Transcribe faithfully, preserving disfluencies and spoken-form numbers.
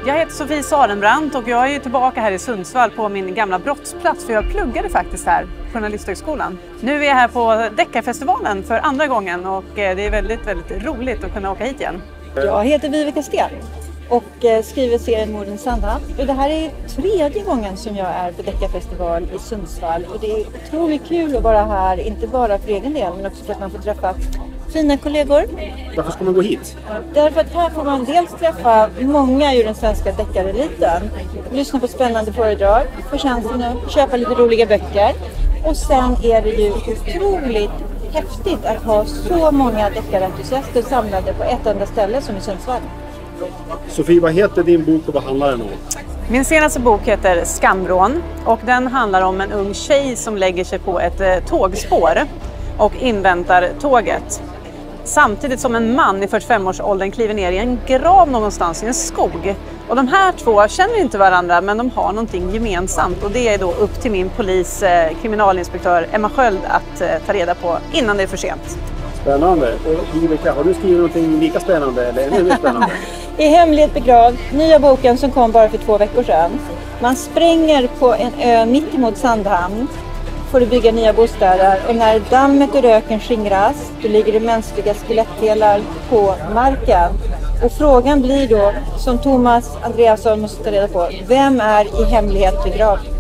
Jag heter Sofie Sarenbrant och jag är ju tillbaka här i Sundsvall på min gamla brottsplats, för jag pluggade faktiskt här på Journalisthögskolan. Nu är jag här på Deckarfestivalen för andra gången och det är väldigt, väldigt roligt att kunna åka hit igen. Jag heter Viveka Sten och skriver serien Morden i Sandhamn. Det här är tredje gången som jag är på Deckarfestival i Sundsvall och det är otroligt kul att vara här, inte bara för egen del men också för att man får träffa fina kollegor. Varför ska man gå hit? Därför att här får man dels träffa många ur den svenska deckareliten, lyssna på spännande föredrag, få chansen att köpa lite roliga böcker. Och sen är det ju otroligt häftigt att ha så många deckarentusiaster samlade på ett enda ställe som i Sundsvall. Sofie, vad heter din bok och vad handlar den om? Min senaste bok heter Skamvrån och den handlar om en ung tjej som lägger sig på ett eh, tågspår och inväntar tåget. Samtidigt som en man i fyrtiofem-årsåldern kliver ner i en grav någonstans i en skog. Och de här två känner inte varandra, men de har någonting gemensamt. Och det är då upp till min polis, eh, kriminalinspektör Emma Sköld att eh, ta reda på innan det är för sent. Spännande. Och Viveka, har du skrivit någonting lika spännande eller ännu mer spännande? I hemlighet begravd, nya boken som kom bara för två veckor sedan. Man spränger på en ö mitt emot Sandhamn. Får du bygga nya bostäder och när dammet och röken skingras då ligger det mänskliga skelettdelar på marken. Och frågan blir då, som Thomas Andreasson måste ta reda på, vem är i hemlighet begravd?